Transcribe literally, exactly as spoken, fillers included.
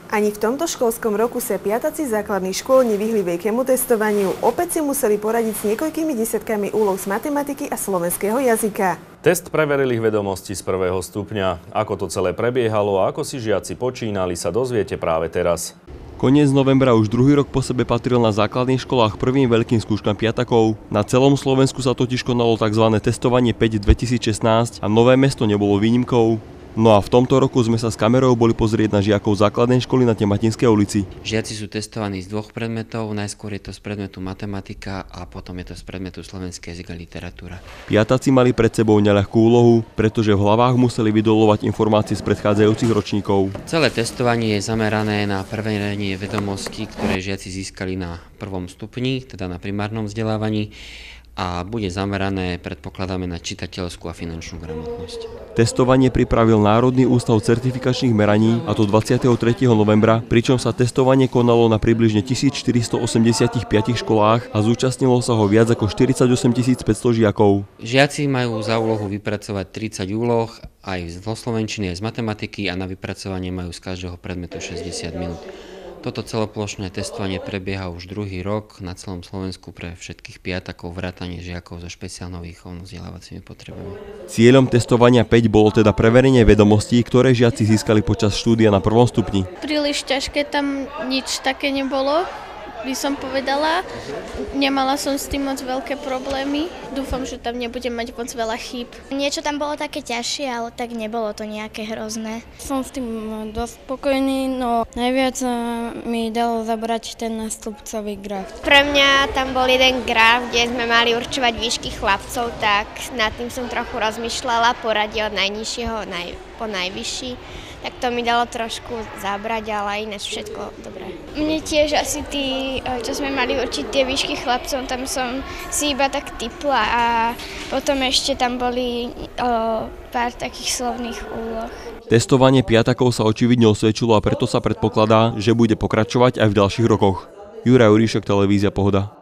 Ani v tomto školskom roku sa piataci základných škôl nevyhli veľkému testovaniu. Opäť si museli poradiť s niekoľkými desiatkami úloh z matematiky a slovenského jazyka. Test preveril ich vedomosti z prvého stupňa. Ako to celé prebiehalo a ako si žiaci počínali, sa dozviete práve teraz. Koniec novembra už druhý rok po sebe patril na základných školách prvým veľkým skúškam piatakov. Na celom Slovensku sa totiž konalo tzv. Testovanie päť dvetisícšestnásť a Nové Mesto nebolo výnimkou. No a v tomto roku sme sa s kamerou boli pozrieť na žiakov základnej školy na Tematinskej ulici. Žiaci sú testovaní z dvoch predmetov, najskôr je to z predmetu matematika a potom je to z predmetu slovenský jazyk a literatúra. Piatáci mali pred sebou neľahkú úlohu, pretože v hlavách museli vydolovať informácie z predchádzajúcich ročníkov. Celé testovanie je zamerané na preverenie vedomostí, ktoré žiaci získali na prvom stupni, teda na primárnom vzdelávaní, a bude zamerané, predpokladáme, na čitateľskú a finančnú gramotnosť. Testovanie pripravil Národný ústav certifikačných meraní, a to dvadsiateho tretieho novembra, pričom sa testovanie konalo na približne tisícštyristoosemdesiatpäť školách a zúčastnilo sa ho viac ako štyridsaťosem tisíc päťsto žiakov. Žiaci majú za úlohu vypracovať tridsať úloh aj zo slovenčiny, aj z matematiky a na vypracovanie majú z každého predmetu šesťdesiat minút. Toto celoplošné testovanie prebieha už druhý rok na celom Slovensku pre všetkých piatakov, vrátane žiakov so špeciálnou výchovnou vzdelávacími potrebami. Cieľom testovania päť bolo teda preverenie vedomostí, ktoré žiaci získali počas štúdia na prvom stupni. Príliš ťažké, tam nič také nebolo, by som povedala. Nemala som s tým moc veľké problémy. Dúfam, že tam nebudem mať moc veľa chýb. Niečo tam bolo také ťažšie, ale tak nebolo to nejaké hrozné. Som s tým dosť spokojný, no najviac mi dalo zabrať ten stĺpcový graf. Pre mňa tam bol jeden graf, kde sme mali určovať výšky chlapcov, tak nad tým som trochu rozmýšľala, poradie od najnižšieho naj, po najvyšší. Tak to mi dalo trošku zabrať, ale ináč všetko dobré. Mne tiež asi tí, čo sme mali určiť tie výšky chlapcov, tam som si iba tak tipla a potom ešte tam boli o, pár takých slovných úloh. Testovanie piatakov sa očividne osvedčilo a preto sa predpokladá, že bude pokračovať aj v ďalších rokoch. Juraj Juríšek, televízia Pohoda.